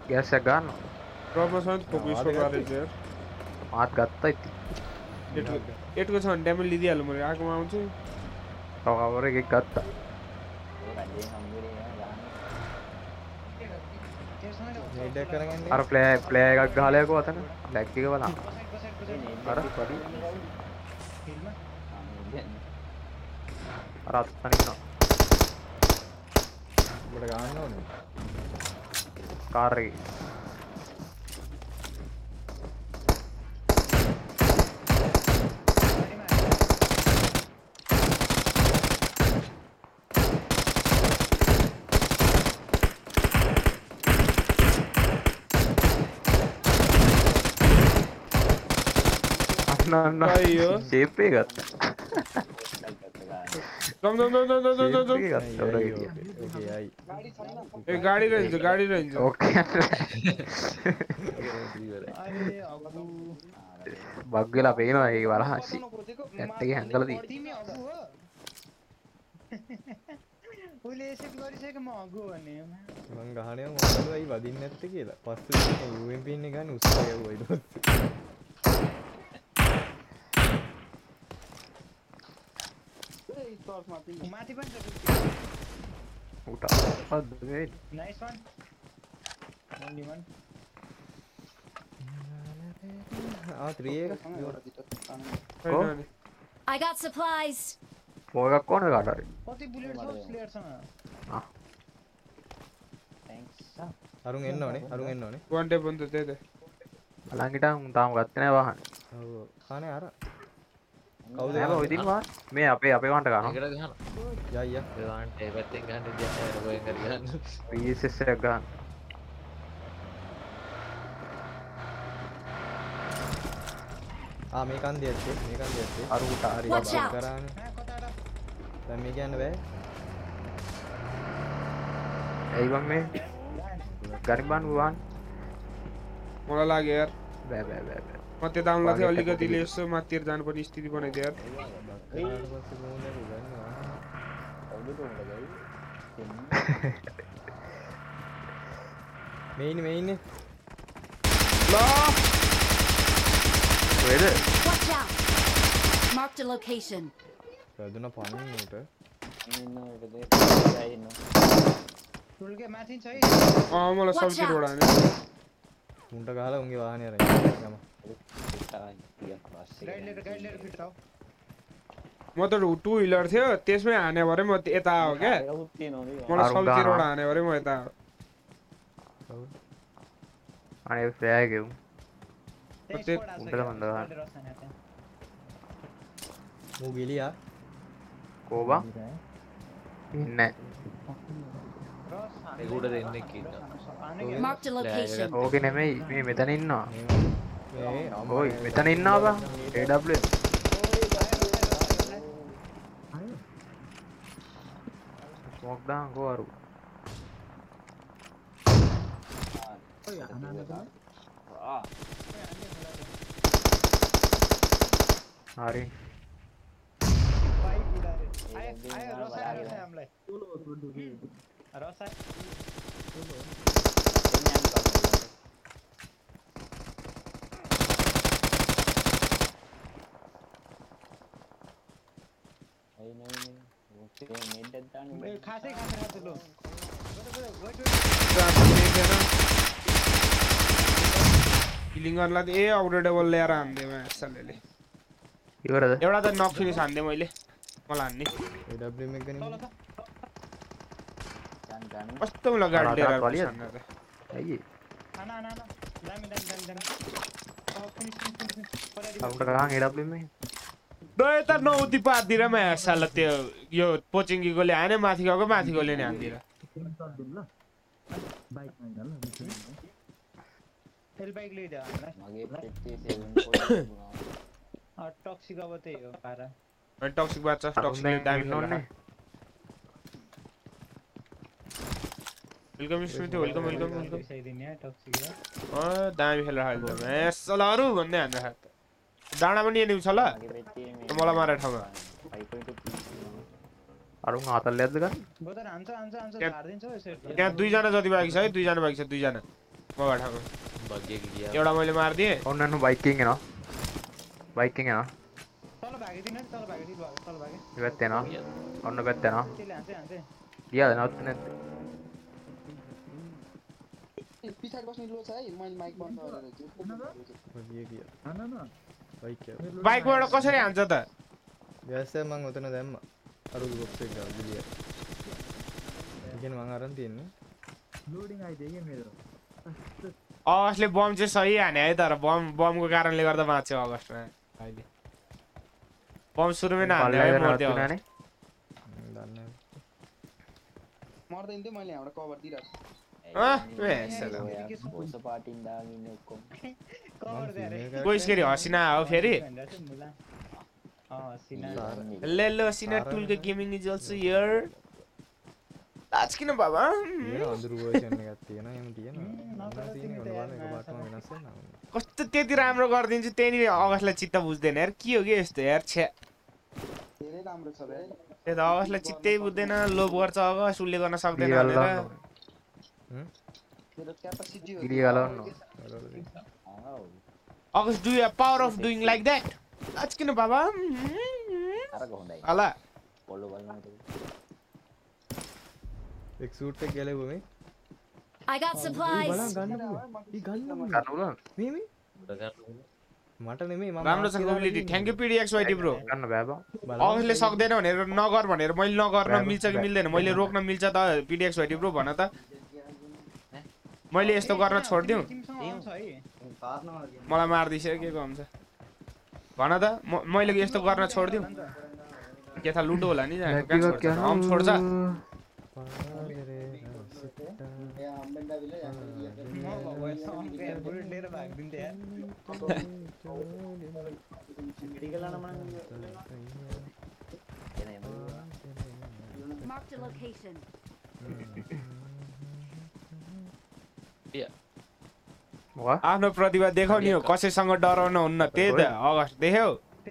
Gas gano. ड्रपमा छ नि focus scope गरेछ यार मात गत्ता इति. एटको छ भने ड्यामेज लिदिहाल्नु मैले आगोमा आउँछु Kawaware ke gatta. नेट करेंगे Ar play ka gale ko ata na. Lag ke wala. Ar padi. Ar atani na. बड़ा गाना होने Car re. Na na. Shape pe gatta. दम Shape pe gatta ora ke. Okay आई ए गाडी रहन्छ Okay. अरे अबु Baggela peena ei wala hashi. Yatte ke hangala di. तिमी अबु हो उले एसेट गरिसके म अगु भने මං ගහනේ මොකද අයි වදින්නේ නැත්තේ කියලා. පස්සේ UMP ඉන්නේ ගන්න උස්සලා යවුවා ඊට පස්සේ. माथि पनि Uta. Padre. Nice one only one ආ 3 එක होइन I got supplies. Moga kon gata re. कति बुलेट छ स्लेयरसँग Ah. අරුන් එන්න ඕනේ අරුන් එන්න ඕනේ. वन डे बंद दे दे Alangita un taam gatte naha wahan. ඔව් කානේ අර කවුද නෑ ඔය දින වා මේ අපේ වන්ට ගන්නවා ඒකට ගහනවා යා යා ඒ වන්ට ඒ පැත්තෙන් ගහන්න දෙයක් නෑ රෝයෙන් හරි ගහන්න PSS එකක් ගන්න ආ මේ කන්දේ ඇත්තේ අර උට හරි Watch out. කරානේ දැන් මේ කියන්න බෑ ඇයි බං මේ ගරිබන් වන් मलाई लाग्यो यार බෑ बෑ बෑ बෑ म त्यता आउनुलाई थियो अलिकति यसो माथितिर जानुपर्ने स्थिति बनाइदियो यार मेन ल Where? Watch out. Marked a location. වැදුන පණින් උට टुलके माथि छ है मलाई Watch सब्जी out. रोड हाने मुन्टा गहला उंगे वाहने रहे गम गाइड लिएर फिट आओ म त टु व्हिलर थियो त्यसमै हाने भरे म यता आयो क्या मलाई सब्जी रोड हाने भरे म यता आयो आणि फ्लॅग घेऊ ते उंटला बंद मु गेली या कोबा इन्ने ඒක උඩ දෙන්නෙක් ඉන්නවා Marked a location. ඕකේ නෙමෙයි මේ මෙතන ඉන්නවා මේ ඔයි මෙතන ඉන්නවා බං AW ස්මෝක් දාන් ගෝ අරු हरी बाइक उडारे आयो रसा हामीलाई रसा खासै खासै लो किलिङ गर्नलाई ए अपग्रेडेबल ल्याएर हान्दे म यसले इवरද एउटा त नक फिनिस हान्दे मैले मलाई हान्ने AW में गनी कस्तो मलाई गाडी लिएर आएको छ हान्न त अయ్యి खाना आना ना दामी फिनिश अब कहाँ AW में द यता नौती पार्दिएर म साला त्यो यो पोचिङकीकोले हाने माथि गएको माथिकोले नि हान्दिएर एल बाइक ले जा टॉक्सिक अब त्यही हो पारा टक्सिक बाचा टक्सिकले दामी खेल्न वेलकम स्मिथ वेलकम दिने टॉक्सिक दामी खेलेर हाल्छ म सलाहरु भन्दै हान्छ डाँडा पनि एनिम छ ल मलाई मारे ठाउँमा अरु हातले ल्याद गन बोतल हान्छ झार्दिन्छ त्यहाँ दुई जना जति बाँकी छ है दुई जना बाँकी छ दुई जना म बैठाको भाग्य गया एउटा मैले मार्दिए उन्होंने बाइकिंग है ना तल भागेदिन नि तल भागेदिन तल भागे बेते ना उन्होंने बेते ना त्यसले हान्छे दिया ना उसने पछाडि बस्ने लो छ है मैले माइक बन्द गरेर छु बगिए गया भाई क्या बाइकबाट कसरी हान्छ त वैसे मांग होते ना देम अरु ग्रुप से गया दिया लेकिन मांग रन तीन लोडिङ आइदियो के मेरो अगस्टले बम चाहिँ सही हाने है तर बमको कारणले गर्दा बाँच्यो अगस्टमा अहिले बम सुरुमै नहाल्ने है मर्थ्यो ने मर्दैन थियो मैले यहाँबाट कभर दिइरहेको गइसकेरी हसिना हो फेरि ले लो हसिना टुलको गेमिङ इज अल्सो हियर आज किन बाबा ये अंदर वो चलने जाती है ना एमटी है ना सीन गर्नुपर्ने को बाटोमा विनाश है ना कस्तो त्यति राम्रो गरिदिन्छु त्यही नि अगस्टलाई चित्त बुझ्दैन यार के हो कि यस्तो यार छ्या धेरै राम्रो छ रे त्यो त अगस्टलाई चित्तै बुझ्दैन लोभ गर्छ अगस्ट उसले गर्न सक्दैन भनेर मेरो क्यापासिटी हो गिरी वाला August do you have power of doing like that आज किन बाबा अला एक सूट पे गेले वो में I got बड़ा supplies. गन ये गन मी माटा नै मी राम्रो छ mobility thank you PDXYT bro करना बाबा अगस्टले सक्दैन भनेर नगर भनेर मैले नगर्न मिल्छ कि मिल्दैन मैले रोक्न मिल्छ त पीडीएक्सवाईटी ब्रो भन त मैले यस्तो गर्न छोड्दिउ मलाई मार्दिछ के हुन्छ भन त मैले यस्तो गर्न छोड्दिउ के था लुडो होला नि हम छोड्छ Marked a location. आफ्नो प्रतिभा देखाउ नि हो कसैसँग डराउन हुन्न त्यही त अगस्ट देख्यौ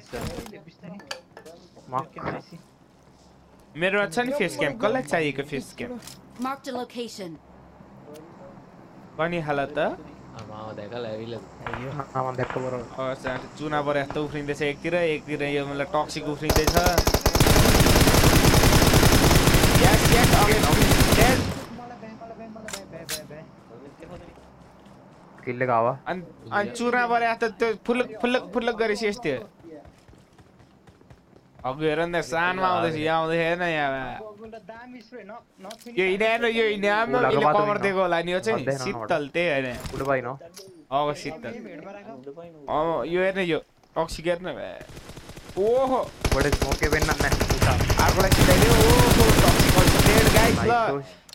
मेरो छ नि फेस क्याम कसलाई चाहिएको face cam Marked a location. पनि हाल त mau देखा लेविल आमा देखो बरो चुना परे यस्तो उफ्रिँदैछ एकतिर यो मतलब टक्सिक उफ्रिँदैछ यस यस अगेन किल्ले गावा अनि चुना परे यस्तो त्यो फुलक गरेछ यस्तो अघि हेर न सानमा आउँदैछ यहाँ आउँदै हेर्न यहाँ यो इनाम इले कभर दिएको होला नि यो चाहिँ शीतल त्यही हैन गुड बाई नो अग शीतल यो हेर्न यो टक्सिक हेर्न ओहो बडे स्मोके बेन न आर्कोलाई चिताइदियो ओहो टक्सिक डेड गाइस ल